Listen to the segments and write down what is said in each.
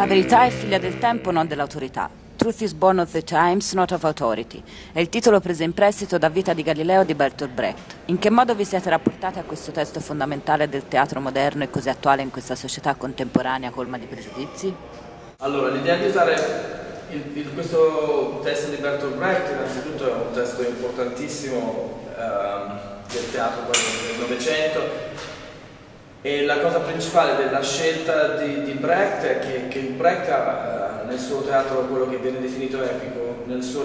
La verità è figlia del tempo, non dell'autorità. Truth is born of the times, not of authority. È il titolo preso in prestito da Vita di Galileo di Bertolt Brecht. In che modo vi siete rapportati a questo testo fondamentale del teatro moderno e così attuale in questa società contemporanea colma di pregiudizi? Allora, l'idea di usare questo testo di Bertolt Brecht innanzitutto è un testo importantissimo del teatro del Novecento. E la cosa principale della scelta di Brecht è che Brecht ha nel suo teatro quello che viene definito epico, nel suo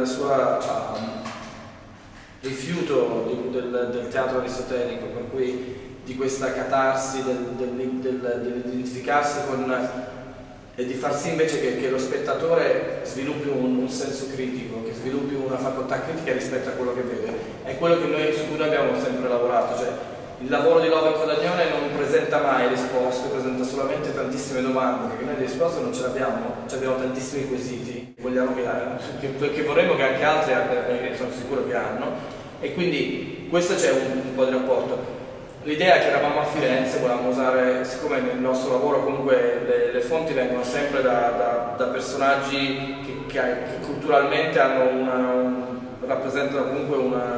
rifiuto del teatro aristotelico, per cui di questa catarsi dell'identificarsi con e di far sì invece che lo spettatore sviluppi un senso critico, che sviluppi una facoltà critica rispetto a quello che vede. È quello che su cui noi abbiamo sempre lavorato, cioè il lavoro di Love e Codagnone non presenta mai risposte, presenta solamente tantissime domande, perché noi le risposte non ce le abbiamo, abbiamo tantissimi quesiti che vorremmo che anche altri sono sicuro che hanno, e quindi questo c'è un po' di rapporto. L'idea è che eravamo a Firenze, volevamo usare, siccome nel nostro lavoro comunque le fonti vengono sempre da personaggi che culturalmente rappresentano comunque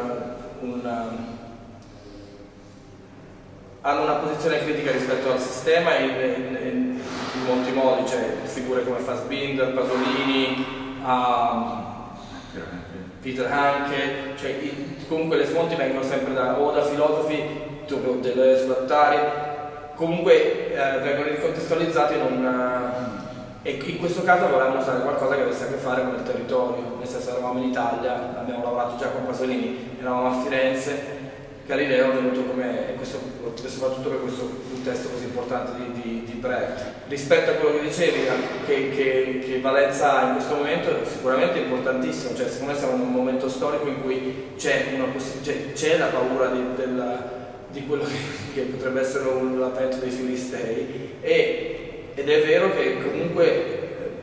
hanno una posizione critica rispetto al sistema in molti modi, cioè figure come Fassbinder, Pasolini, Peter Hanke, cioè comunque le fonti vengono sempre o da filosofi, Deleuze, Guattari, comunque vengono ricontestualizzati e in questo caso volevamo usare qualcosa che avesse a che fare con il territorio, nel senso eravamo in Italia, abbiamo lavorato già con Pasolini, eravamo a Firenze. Galileo è venuto soprattutto per questo un testo così importante di Brecht. Rispetto a quello che dicevi, che valenza ha in questo momento, sicuramente è importantissimo, cioè secondo me siamo in un momento storico in cui c'è la paura di quello che potrebbe essere la petto dei filistei, ed è vero che comunque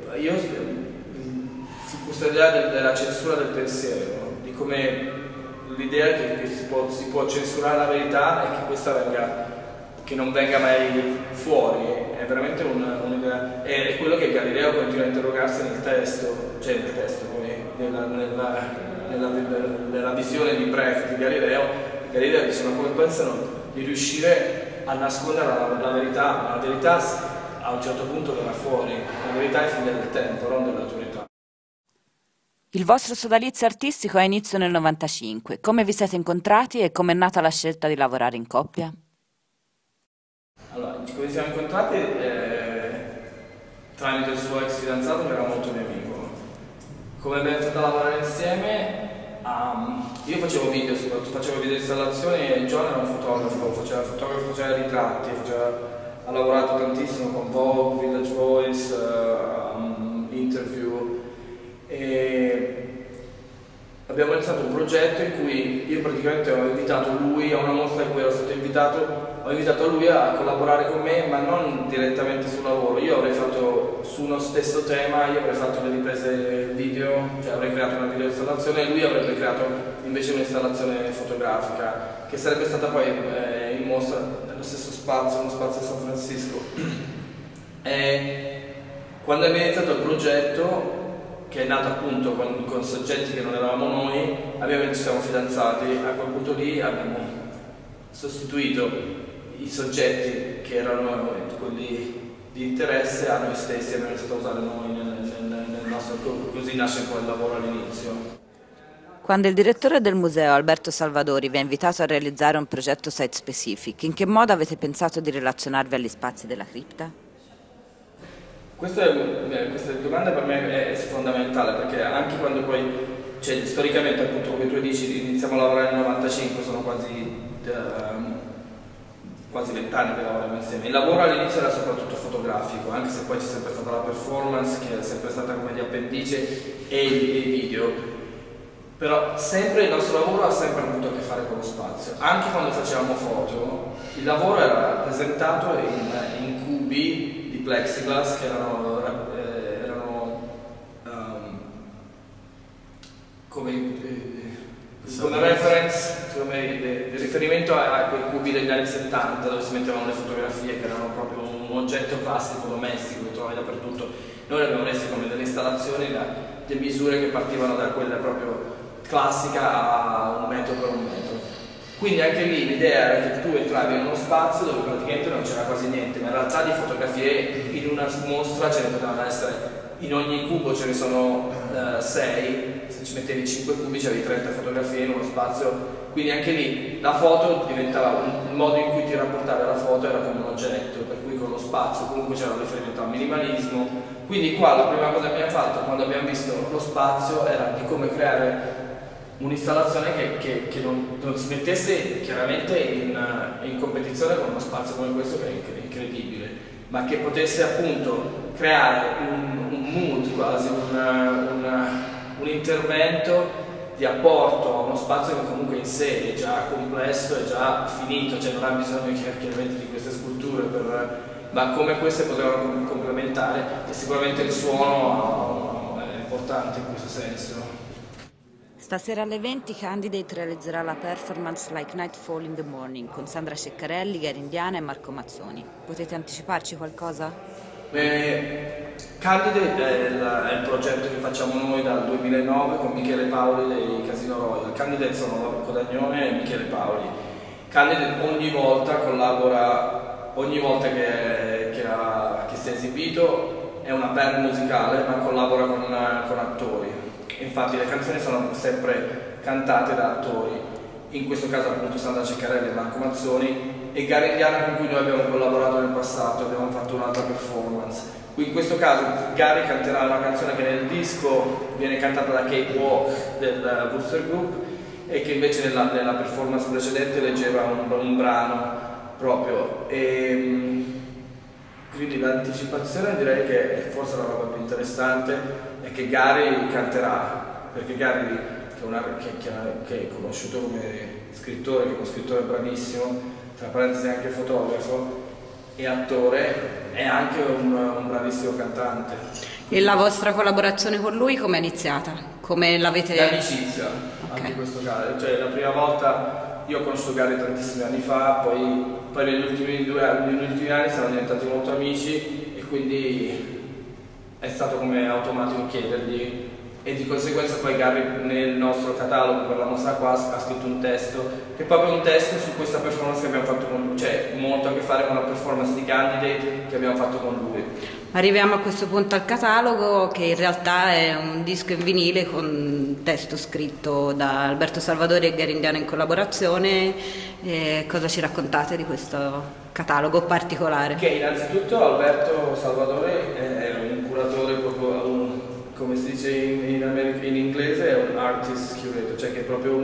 su questa idea della censura del pensiero, di come l'idea che si può censurare la verità e che questa che non venga mai fuori, è veramente un'idea, è quello che Galileo continua a interrogarsi nel testo, come nella visione di Brecht di Galileo dice: ma come pensano di riuscire a nascondere la verità? Ma la verità a un certo punto verrà fuori, la verità è figlia del tempo, non dell'autorità. Il vostro sodalizio artistico ha inizio nel 95. Come vi siete incontrati e come è nata la scelta di lavorare in coppia? Allora, come siamo incontrati tramite il suo ex fidanzato che era molto mio amico. Come abbiamo iniziato a lavorare insieme, io facevo video, soprattutto facevo video installazioni, e John era un fotografo, faceva ritratti, ha lavorato tantissimo con Vogue, Village Voice, Interview. E abbiamo iniziato un progetto in cui io praticamente ho invitato lui a una mostra in cui ero stato invitato, ho invitato lui a collaborare con me, ma non direttamente sul lavoro. Io avrei fatto su uno stesso tema, io avrei fatto le riprese video, cioè avrei creato una video installazione, e lui avrebbe creato invece un'installazione fotografica che sarebbe stata poi in mostra nello stesso spazio, uno spazio a San Francisco. E quando abbiamo iniziato il progetto, che è nato appunto con soggetti che non eravamo noi, ci siamo fidanzati, a quel punto lì abbiamo sostituito i soggetti che erano quelli di interesse a noi stessi, abbiamo iniziato a usare noi nel nostro, così nasce un po' il lavoro all'inizio. Quando il direttore del museo, Alberto Salvadori, vi ha invitato a realizzare un progetto site specific, in che modo avete pensato di relazionarvi agli spazi della cripta? Questa domanda per me è fondamentale, perché anche quando poi, cioè, storicamente appunto come tu dici, iniziamo a lavorare nel 95, sono quasi 20 anni che lavoriamo insieme. Il lavoro all'inizio era soprattutto fotografico, anche se poi c'è sempre stata la performance, che è sempre stata come di appendice, e i video. Però sempre il nostro lavoro ha sempre avuto a che fare con lo spazio. Anche quando facevamo foto, il lavoro era rappresentato in cubi di plexiglass che erano come reference il riferimento a quei cubi degli anni 70 dove si mettevano le fotografie, che erano proprio un oggetto classico domestico che trovavi dappertutto. Noi le abbiamo messe come delle installazioni le misure che partivano da quella proprio classica a 1 metro per 1 metro. Quindi anche lì l'idea era che tu entravi in uno spazio dove praticamente non c'era quasi niente, ma in realtà di fotografie in una mostra ce ne potevano essere, in ogni cubo ce ne sono 6, se ci mettevi 5 cubi avevi 30 fotografie in uno spazio, quindi anche lì la foto diventava il modo in cui ti rapportavi alla foto era come un oggetto, per cui con lo spazio comunque c'era un riferimento al minimalismo. Quindi qua la prima cosa che abbiamo fatto quando abbiamo visto lo spazio era di come creare un'installazione che non si mettesse chiaramente in competizione con uno spazio come questo che è incredibile, ma che potesse appunto creare un mood, quasi un intervento di apporto a uno spazio che comunque in sé è già complesso, è già finito, cioè non ha bisogno chiaramente di queste sculture, ma come queste potevano complementare, e sicuramente il suono è importante in questo senso. Stasera alle 20 Candidate realizzerà la performance Like Nightfall in the Morning con Sandra Ceccarelli, Gary Indiana e Marco Mazzoni. Potete anticiparci qualcosa? Candidate è il progetto che facciamo noi dal 2009 con Michele Paoli dei Casino Royal. Candidate sono Lorenzo Dagnone e Michele Paoli. Candidate ogni volta collabora, ogni volta che si è esibito è una band musicale, ma collabora con attori. Infatti le canzoni sono sempre cantate da attori, in questo caso appunto Sandra Ceccarelli e Marco Mazzoni, e Gary Indiana con cui noi abbiamo collaborato nel passato, abbiamo fatto un'altra performance. Qui in questo caso Gary canterà una canzone che nel disco viene cantata da Kate Walk del Booster Group e che invece nella performance precedente leggeva un brano proprio. Quindi l'anticipazione direi che è forse la roba più interessante è che Gary canterà, perché Gary che è conosciuto come scrittore, che è uno scrittore bravissimo, tra parentesi anche fotografo e attore, è anche un bravissimo cantante. E la vostra collaborazione con lui come è iniziata? Come l'avete... L'amicizia, okay. Anche in questo caso, cioè la prima volta io ho conosciuto Gary tantissimi anni fa, poi negli ultimi anni siamo diventati molto amici e quindi è stato come automatico chiedergli, e di conseguenza poi Gary nel nostro catalogo per la mostra qua ha scritto un testo, che è proprio un testo su questa performance che abbiamo fatto con lui, cioè molto a che fare con la performance di Candidate che abbiamo fatto con lui. Arriviamo a questo punto al catalogo, che in realtà è un disco in vinile con un testo scritto da Alberto Salvadori e Gary Indiana in collaborazione. Cosa ci raccontate di questo catalogo particolare? Che innanzitutto Alberto Salvadori è un curatore proprio, come si dice in inglese, è un artist curator, cioè che è proprio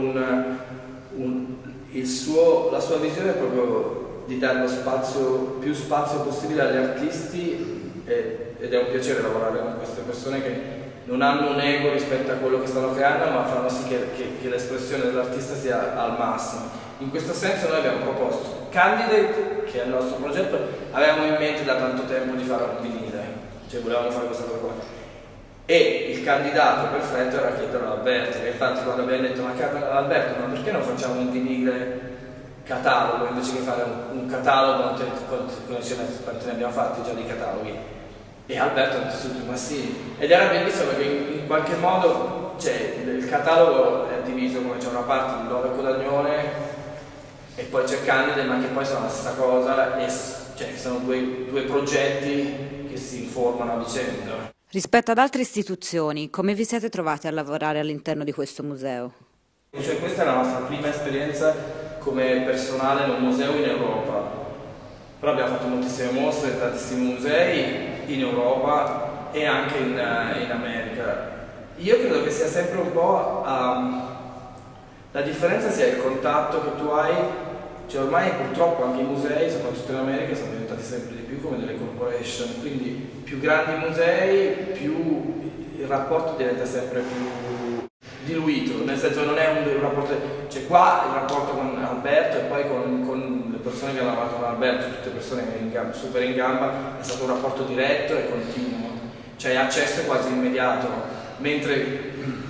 la sua visione è proprio di dare più spazio possibile agli artisti, ed è un piacere lavorare con queste persone che non hanno un ego rispetto a quello che stanno creando, ma fanno sì che l'espressione dell'artista sia al massimo. In questo senso noi abbiamo proposto Candidate, che è il nostro progetto, avevamo in mente da tanto tempo di fare un vinile, cioè volevamo fare questa cosa qua. E il candidato perfetto era chiederlo ad Alberto, e infatti quando abbiamo detto ma Alberto, ma perché non facciamo un vinile catalogo invece che fare un catalogo, quanti ne abbiamo fatti già di cataloghi? E Alberto ha detto subito ma sì, ed era bellissimo perché in qualche modo il catalogo è diviso come c'è una parte di Love Codagnone e poi c'è Candide, ma che poi sono la stessa cosa, e cioè sono due progetti che si informano a vicenda. Rispetto ad altre istituzioni, come vi siete trovati a lavorare all'interno di questo museo? Cioè, questa è la nostra prima esperienza come personale in un museo in Europa, però abbiamo fatto moltissime mostre in tantissimi musei in Europa e anche in America. Io credo che sia sempre un po' la differenza sia il contatto che tu hai, cioè ormai purtroppo anche i musei, soprattutto in America, sono diventati sempre di più come delle corporation, quindi più grandi musei, più il rapporto diventa sempre più diluito, nel senso non è un rapporto, cioè qua il rapporto con Alberto e poi con le persone che hanno lavorato con Alberto, tutte persone super in gamba, è stato un rapporto diretto e continuo, cioè accesso quasi immediato, mentre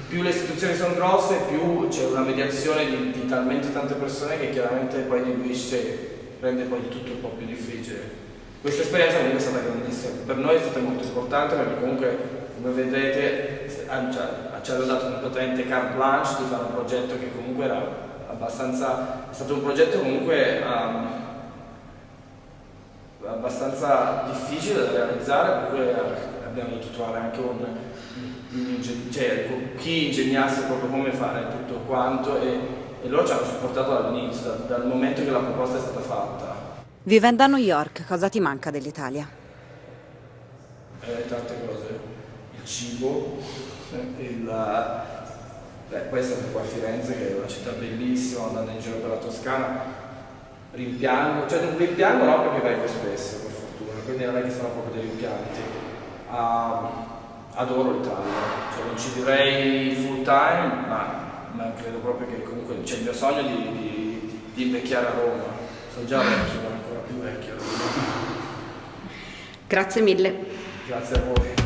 più le istituzioni sono grosse, più c'è una mediazione di talmente tante persone che chiaramente poi diluisce, rende poi tutto un po' più difficile. Questa esperienza comunque è stata grandissima, per noi è stata molto importante perché comunque, come vedete, ci hanno dato completamente carte blanche di fare un progetto che comunque era abbastanza, è stato un progetto comunque abbastanza difficile da realizzare, per cui abbiamo dovuto trovare anche chi ingegnasse proprio come fare tutto quanto e loro ci hanno supportato dall'inizio, dal momento che la proposta è stata fatta. Vivendo a New York, cosa ti manca dell'Italia? Tante cose, il cibo, poi è stato qua a Firenze che è una città bellissima, andando in giro per la Toscana, rimpiango, cioè non rimpiango no perché vengo spesso per fortuna, quindi non è che sono proprio dei rimpianti. Adoro l'Italia, cioè non ci direi full time, ma credo proprio che comunque c'è il mio sogno di invecchiare a Roma, sono già vecchio, ma ancora più vecchio a Roma. Grazie mille. Grazie a voi.